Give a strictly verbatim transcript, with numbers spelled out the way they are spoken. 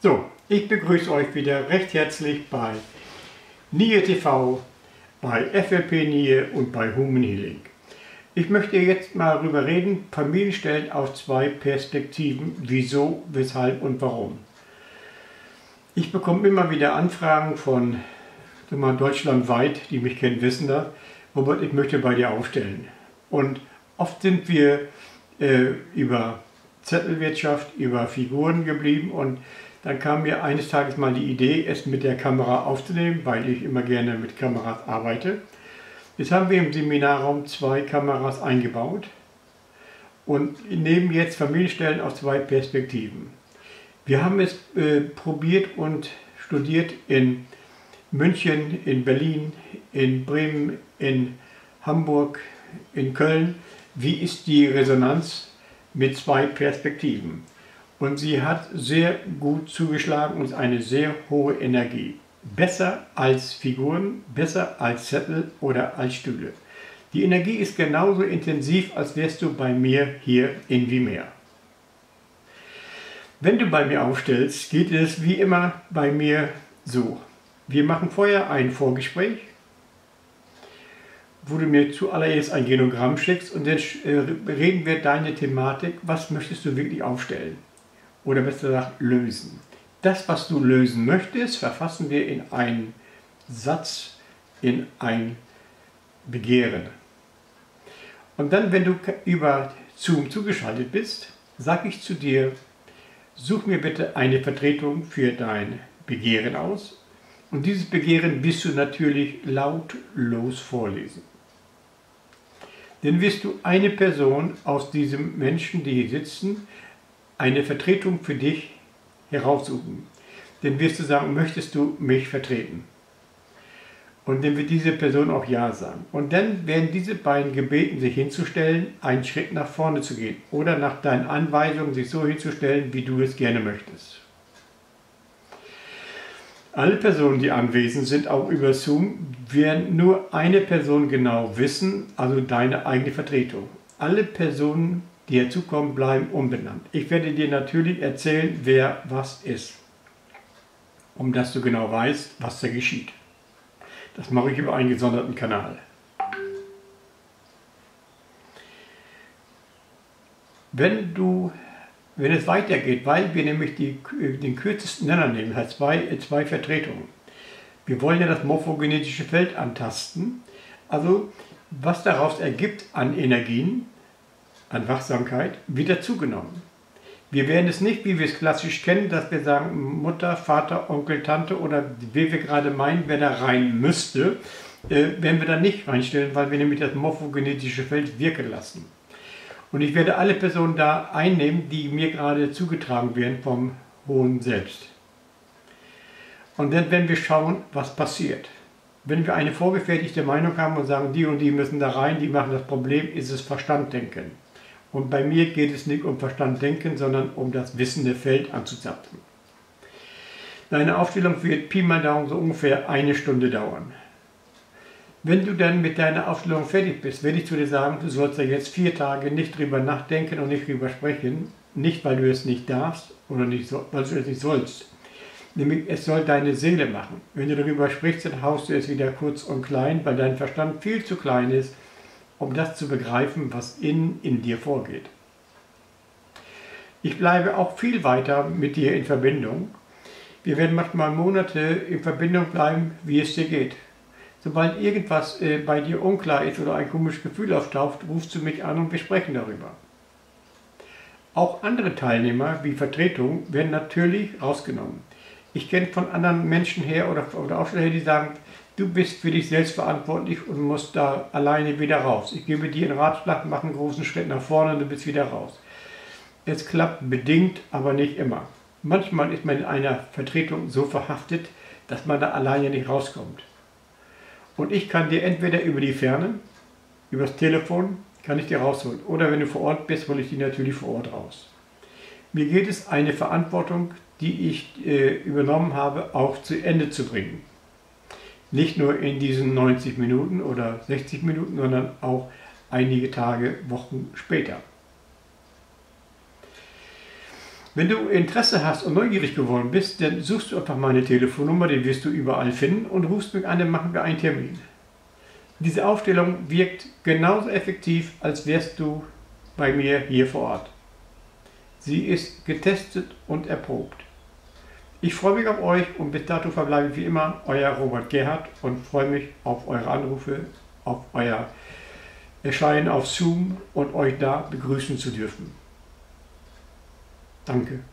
So, ich begrüße euch wieder recht herzlich bei NIE T V, bei F L P NIE und bei Human Healing. Ich möchte jetzt mal darüber reden, Familienstellen aus zwei Perspektiven, wieso, weshalb und warum. Ich bekomme immer wieder Anfragen von mal, deutschlandweit, die mich kennen, wissen das, Robert, ich möchte bei dir aufstellen. Und oft sind wir äh, über Zettelwirtschaft, über Figuren geblieben und dann kam mir eines Tages mal die Idee, es mit der Kamera aufzunehmen, weil ich immer gerne mit Kameras arbeite. Jetzt haben wir im Seminarraum zwei Kameras eingebaut und nehmen jetzt Familienstellen aus zwei Perspektiven. Wir haben es äh, probiert und studiert in München, in Berlin, in Bremen, in Hamburg, in Köln. Wie ist die Resonanz mit zwei Perspektiven? Und sie hat sehr gut zugeschlagen und eine sehr hohe Energie. Besser als Figuren, besser als Zettel oder als Stühle. Die Energie ist genauso intensiv, als wärst du bei mir hier in Vimeo. Wenn du bei mir aufstellst, geht es wie immer bei mir so. Wir machen vorher ein Vorgespräch, wo du mir zuallererst ein Genogramm schickst und dann reden wir deine Thematik, was möchtest du wirklich aufstellen? Oder besser gesagt, lösen. Das, was du lösen möchtest, verfassen wir in einen Satz, in ein Begehren. Und dann, wenn du über Zoom zugeschaltet bist, sage ich zu dir, such mir bitte eine Vertretung für dein Begehren aus. Und dieses Begehren wirst du natürlich lautlos vorlesen. Dann wirst du eine Person aus diesem Menschen, die hier sitzen, eine Vertretung für dich heraussuchen. Dann wirst du sagen, möchtest du mich vertreten? Und dann wird diese Person auch Ja sagen. Und dann werden diese beiden gebeten, sich hinzustellen, einen Schritt nach vorne zu gehen oder nach deinen Anweisungen sich so hinzustellen, wie du es gerne möchtest. Alle Personen, die anwesend sind, auch über Zoom, werden nur eine Person genau wissen, also deine eigene Vertretung. Alle Personen, die herzukommen, bleiben unbenannt. Ich werde dir natürlich erzählen, wer was ist, um dass du genau weißt, was da geschieht. Das mache ich über einen gesonderten Kanal. Wenn du, wenn es weitergeht, weil wir nämlich die, den kürzesten Nenner nehmen, halt zwei, zwei Vertretungen. Wir wollen ja das morphogenetische Feld antasten, also was daraus ergibt an Energien, an Wachsamkeit, wieder zugenommen. Wir werden es nicht, wie wir es klassisch kennen, dass wir sagen, Mutter, Vater, Onkel, Tante oder wie wir gerade meinen, wer da rein müsste, äh, werden wir da nicht reinstellen, weil wir nämlich das morphogenetische Feld wirken lassen. Und ich werde alle Personen da einnehmen, die mir gerade zugetragen werden vom Hohen Selbst. Und dann werden wir schauen, was passiert. Wenn wir eine vorgefertigte Meinung haben und sagen, die und die müssen da rein, die machen das Problem, ist es Verstanddenken. Und bei mir geht es nicht um Verstanddenken, sondern um das wissende Feld anzuzapfen. Deine Aufstellung wird Pi mal Daumen so ungefähr eine Stunde dauern. Wenn du dann mit deiner Aufstellung fertig bist, werde ich zu dir sagen, du sollst ja jetzt vier Tage nicht drüber nachdenken und nicht drüber sprechen. Nicht, weil du es nicht darfst oder nicht so, weil du es nicht sollst. Nämlich, es soll deine Seele machen. Wenn du darüber sprichst, dann haust du es wieder kurz und klein, weil dein Verstand viel zu klein ist, um das zu begreifen, was in, in dir vorgeht. Ich bleibe auch viel weiter mit dir in Verbindung. Wir werden manchmal Monate in Verbindung bleiben, wie es dir geht. Sobald irgendwas äh, bei dir unklar ist oder ein komisches Gefühl auftaucht, rufst du mich an und wir sprechen darüber. Auch andere Teilnehmer, wie Vertretung, werden natürlich rausgenommen. Ich kenne von anderen Menschen her oder, oder Aufsteller her, die sagen, du bist für dich selbst verantwortlich und musst da alleine wieder raus. Ich gebe dir einen Ratschlag, mach einen großen Schritt nach vorne und du bist wieder raus. Es klappt bedingt, aber nicht immer. Manchmal ist man in einer Vertretung so verhaftet, dass man da alleine nicht rauskommt. Und ich kann dir entweder über die Ferne, über das Telefon, kann ich dir rausholen. Oder wenn du vor Ort bist, hole ich die natürlich vor Ort raus. Mir geht es, eine Verantwortung, die ich äh, übernommen habe, auch zu Ende zu bringen. Nicht nur in diesen neunzig Minuten oder sechzig Minuten, sondern auch einige Tage, Wochen später. Wenn du Interesse hast und neugierig geworden bist, dann suchst du einfach meine Telefonnummer, den wirst du überall finden und rufst mich an, dann machen wir einen Termin. Diese Aufstellung wirkt genauso effektiv, als wärst du bei mir hier vor Ort. Sie ist getestet und erprobt. Ich freue mich auf euch und bis dato verbleibe ich wie immer euer Robert Gerhard und freue mich auf eure Anrufe, auf euer Erscheinen auf Zoom und euch da begrüßen zu dürfen. Danke.